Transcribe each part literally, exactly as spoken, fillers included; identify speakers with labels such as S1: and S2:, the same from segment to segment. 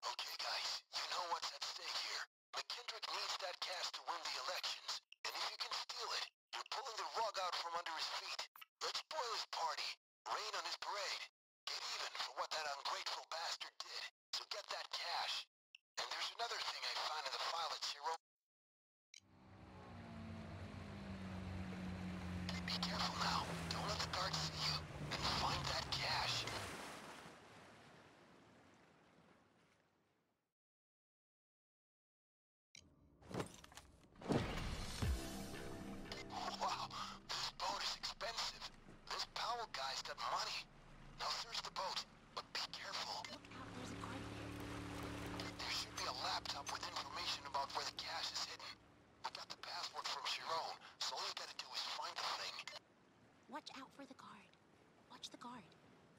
S1: Okay, guys, you know what's at stake here. McKendrick needs that cash to win the elections. And if you can steal it, you're pulling the rug out from under his feet. Let's spoil his party, rain on his parade, get even for what that ungrateful bastard did. So get that cash. And there's another thing I found in the file at Zero. Be careful now. Don't let the guards see you. And find that cash. Wow, this boat is expensive. This Powell guy's got money. Now search the boat, but be careful.
S2: Look out, there's a guard there.
S1: There should be a laptop with information about where the cash is hidden. We got the password from Chiron, so all you gotta do is find the thing.
S2: Watch out for the guard. Watch the guard.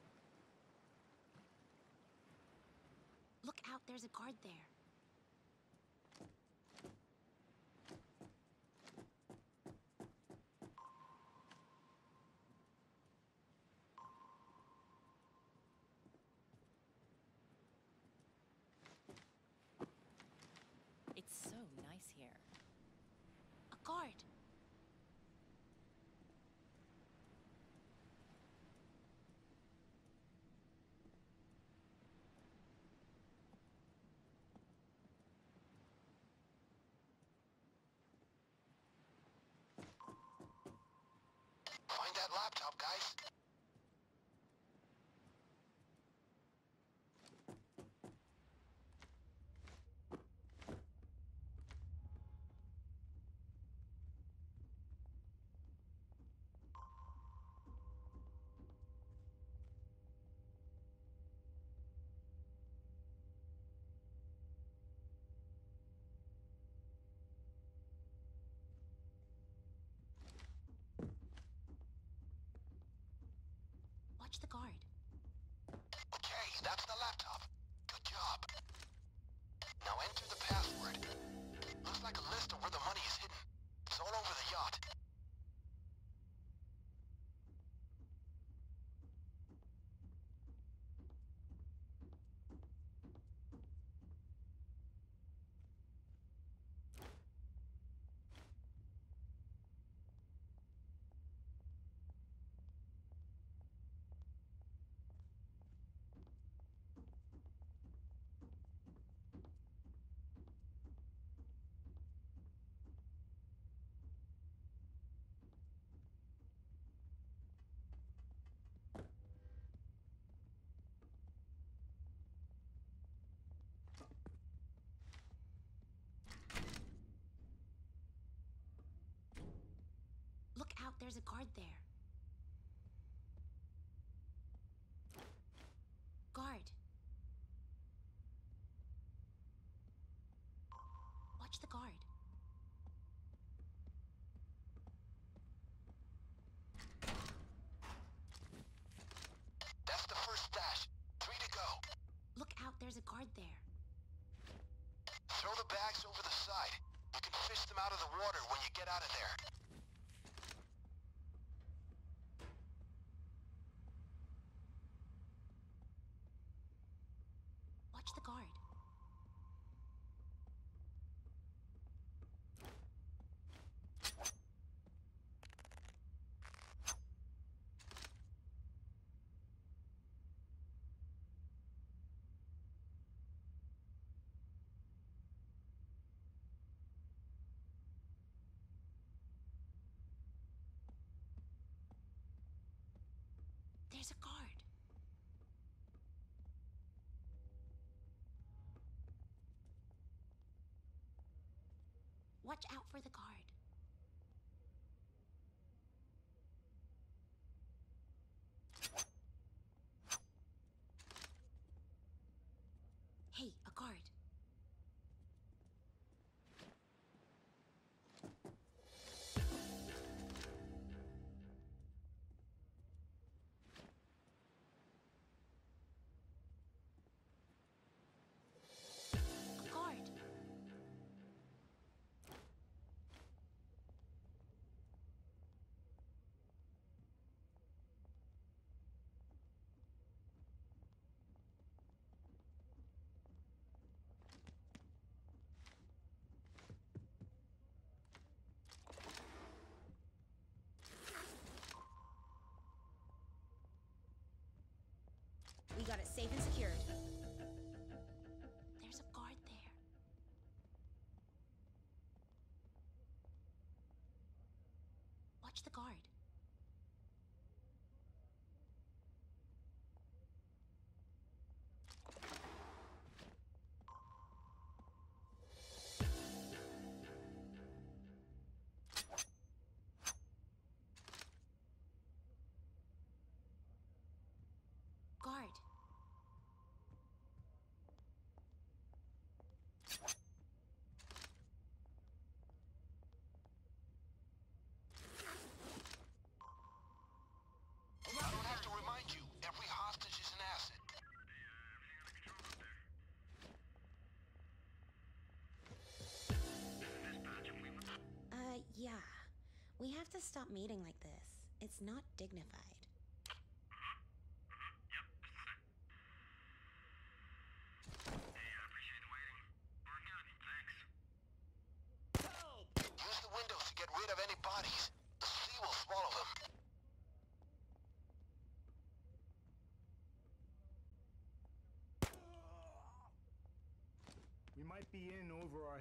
S2: Look out, there's a guard there.
S3: It's so nice here.
S2: A guard.
S1: Find that laptop, guys.
S2: Watch the guard.
S1: Okay, that's the laptop. Good job. Now enter the password. Looks like a list of where the money is hidden. It's all over the yacht.
S2: Look out, there's a guard there. Guard. Watch the guard.
S1: That's the first stash. Three to go.
S2: Look out, there's a guard there.
S1: Throw the bags over the side. You can fish them out of the water when you get out of there.
S2: Watch the guard. There's a guard. Watch out for the guard. Hey, a guard. A guard.
S4: got it safe and secured.
S2: There's a guard there. Watch the guard. Guard.
S1: I don't have to remind you, every hostage is an asset.
S4: Uh, yeah. We have to stop meeting like this. It's not dignified.
S1: Use the windows to get rid of any bodies. The sea will swallow them.
S5: We might be in over our...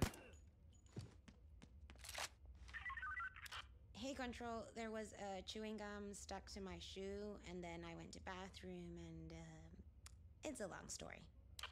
S4: Hey, Control, there was a chewing gum stuck to my shoe, and then I went to bathroom, and, um, it's a long story.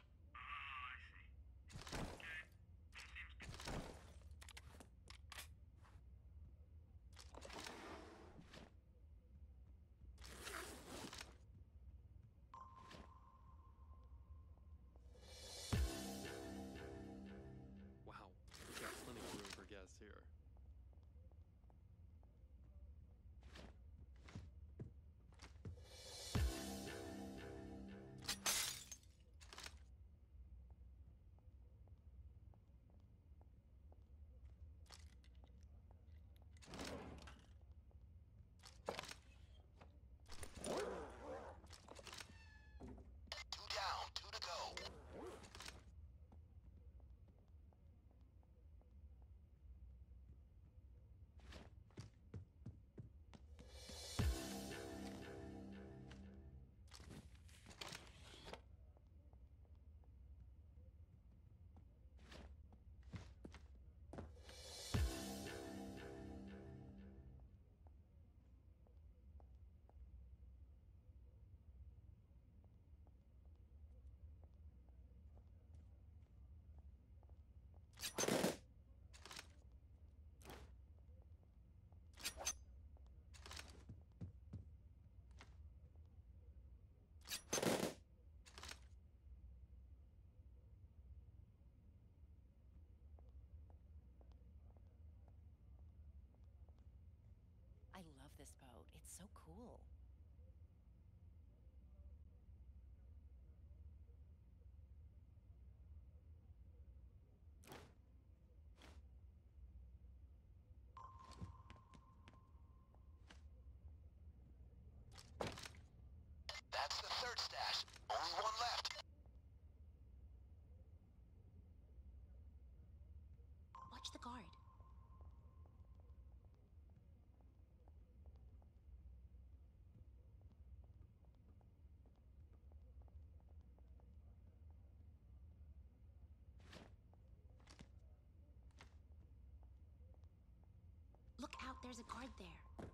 S6: Wow, we've got plenty of room for guests here.
S1: Two down, two to go.
S3: I love this boat. It's so cool.
S1: That's the third stash. Only one left.
S2: Watch the guard. Look out, there's a guard there.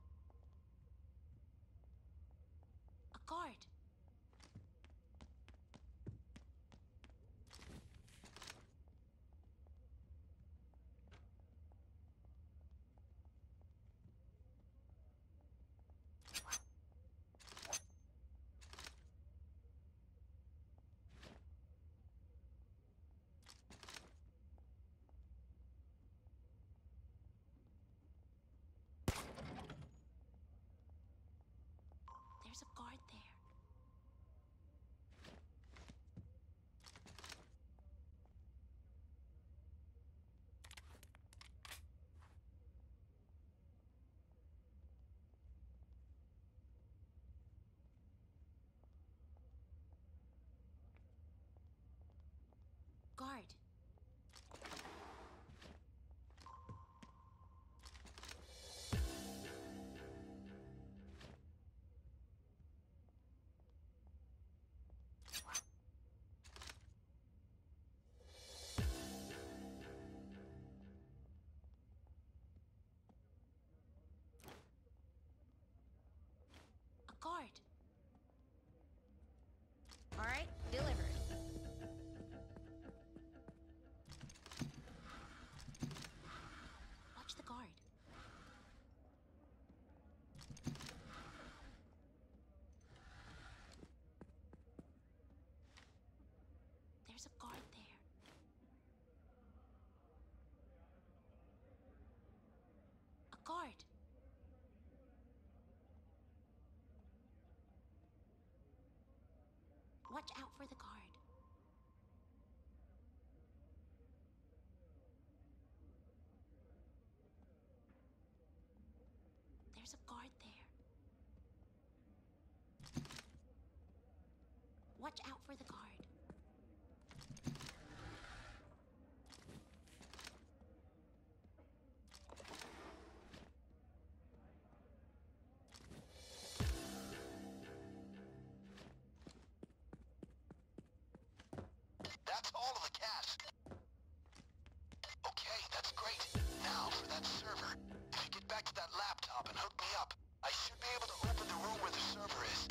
S2: A guard. There's a guard there. Guard. There's a guard there. A guard. Watch out for the guard. There's a guard there. Watch out for the guard.
S1: That's all of the cash. Okay, that's great. Now for that server. If you get back to that laptop and hook me up, I should be able to open the room where the server is.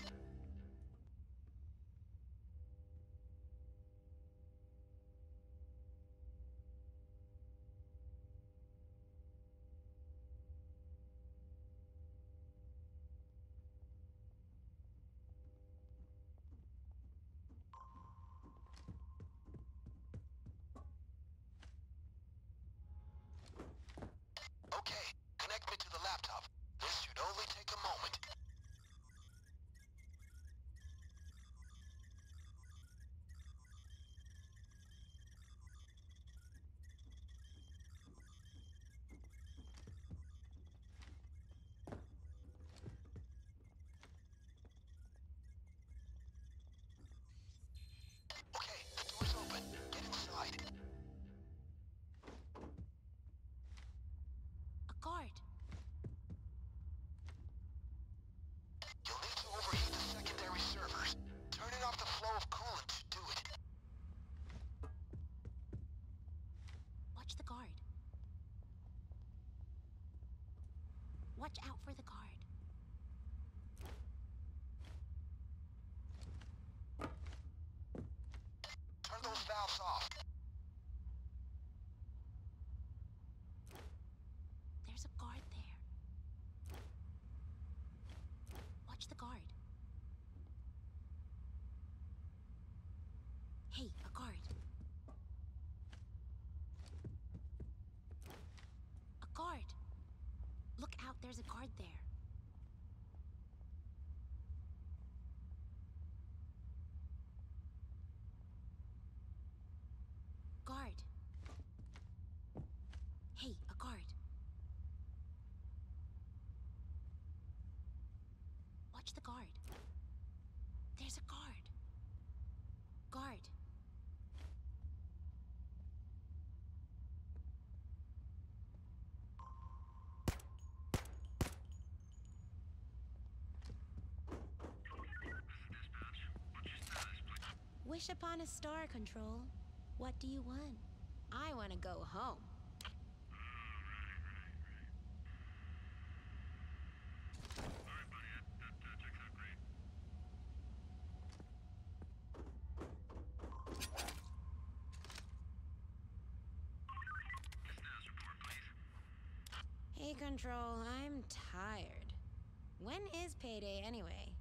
S1: Okay, connect me to the laptop. This should only take a moment. Okay, the door's open. Get inside.
S2: A guard.
S1: You'll need to overheat the secondary servers. Turning off the flow of coolant should do it.
S2: Watch the guard. Watch out for the guard.
S1: Turn those valves off.
S2: There's a guard there. Watch the guard. Hey, a guard. A guard. Look out, there's a guard there. Guard. Hey, a guard. Watch the guard. There's a guard. Guard. Wish upon a star, Control. What do you want? I want to go home. Hey, Control, I'm tired. When is payday anyway?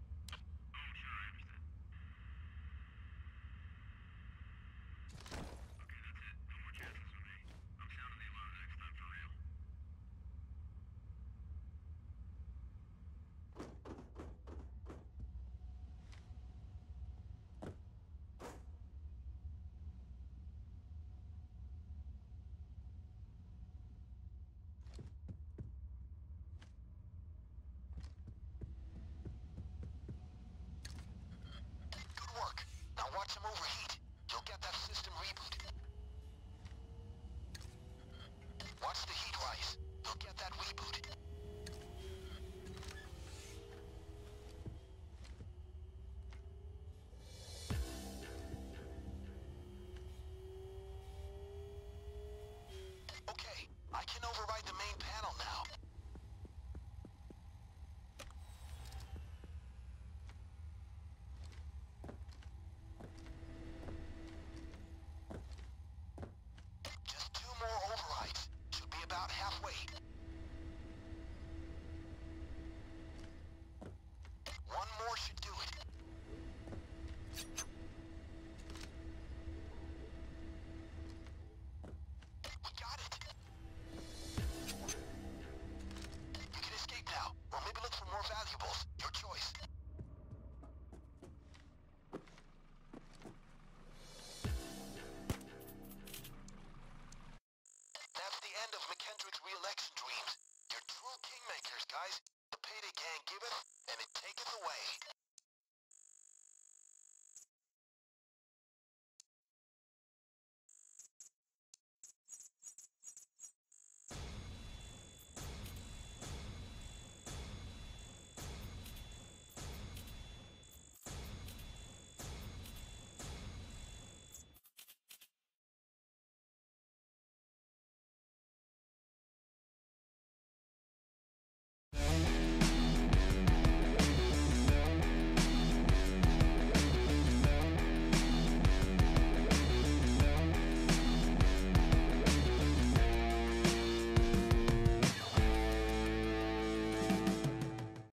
S1: end of McKendrick's re-election dreams. You're true kingmakers, guys. The Payday gang giveth, and it taketh away.